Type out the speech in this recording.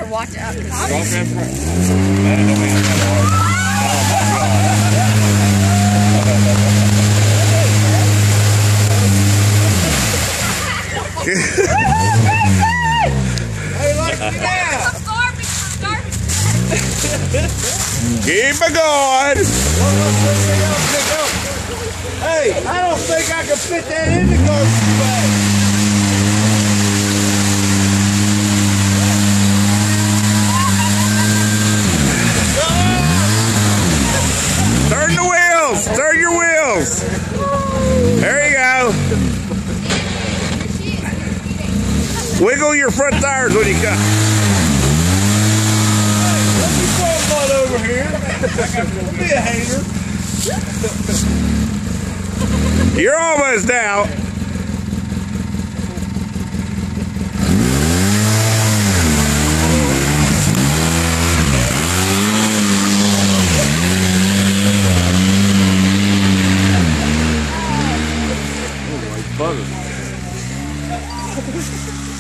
watch out. Hey, look down. Keep it going. Hey, I don't think I can fit that in the garbage bag. Turn the wheels. Turn your wheels. There you go. Wiggle your front tires when you come. Let me throw a butt over here. Don't be a hater. You're almost out. Butter.